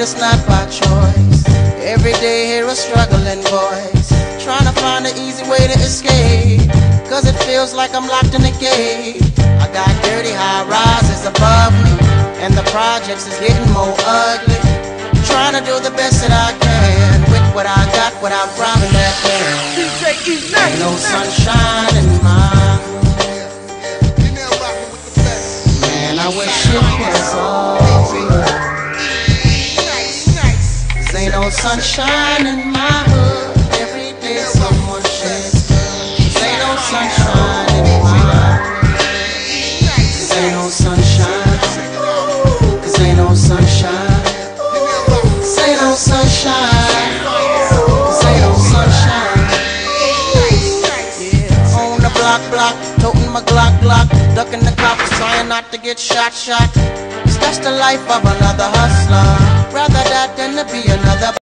it's not by choice. Every day hear a struggling voice, trying to find an easy way to escape, cause it feels like I'm locked in a cage. I got dirty high rises above me, and the projects is getting more ugly. Trying to do the best that I can with what I got without robbing that man. Ain't no sunshine in my hood. Man, I wish it was all real. Cause ain't no sunshine in my hood. Every day someone sheds blood. Cause ain't no sunshine in my hood. Cause ain't no sunshine. Cause ain't no sunshine. Ain't no sunshine, this ain't no sunshine. Yeah, on the block, toting my Glock, ducking the cops, trying not to get shot. Cause that's the life of another hustler. Rather that than to be another